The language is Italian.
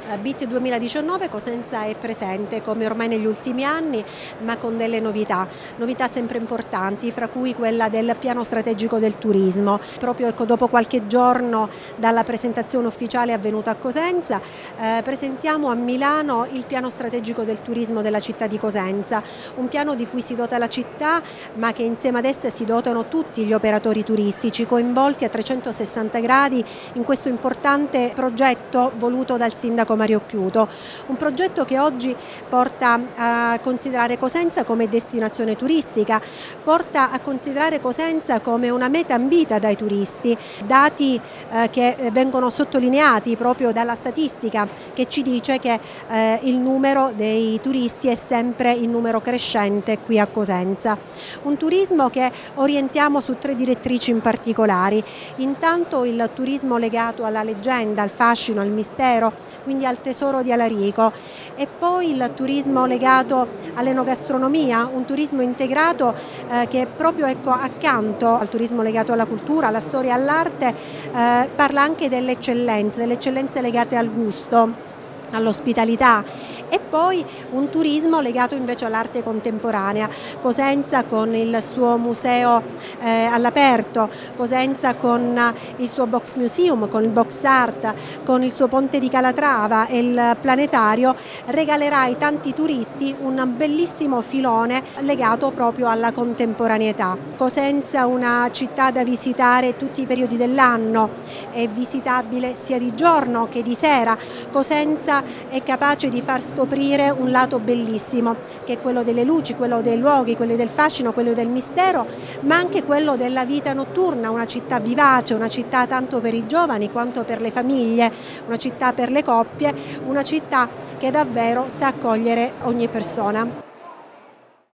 BIT 2019 Cosenza è presente come ormai negli ultimi anni, ma con delle novità sempre importanti, fra cui quella del piano strategico del turismo. Proprio dopo qualche giorno dalla presentazione ufficiale avvenuta a Cosenza, presentiamo a Milano il piano strategico del turismo della città di Cosenza, un piano di cui si dota la città, ma che insieme ad essa si dotano tutti gli operatori turistici coinvolti a 360 gradi in questo importante progetto voluto dal sindaco Mario Occhiuto, un progetto che oggi porta a considerare Cosenza come destinazione turistica, porta a considerare Cosenza come una meta ambita dai turisti, dati che vengono sottolineati proprio dalla statistica che ci dice che il numero dei turisti è sempre in numero crescente qui a Cosenza. Un turismo che orientiamo su 3 direttrici in particolari: intanto il turismo legato alla leggenda, al fascino, al mistero, quindi al tesoro di Alarico, e poi il turismo legato all'enogastronomia, un turismo integrato che proprio accanto al turismo legato alla cultura, alla storia e all'arte parla anche delle eccellenze legate al gusto, all'ospitalità, e poi un turismo legato invece all'arte contemporanea. Cosenza con il suo museo all'aperto, Cosenza con il suo box museum, con il box art, con il suo ponte di Calatrava e il planetario, regalerà ai tanti turisti un bellissimo filone legato proprio alla contemporaneità. Cosenza, una città da visitare tutti i periodi dell'anno, è visitabile sia di giorno che di sera. Cosenza è capace di far scoprire un lato bellissimo, che è quello delle luci, quello dei luoghi, quello del fascino, quello del mistero, ma anche quello della vita notturna, una città vivace, una città tanto per i giovani quanto per le famiglie, una città per le coppie, una città che davvero sa accogliere ogni persona.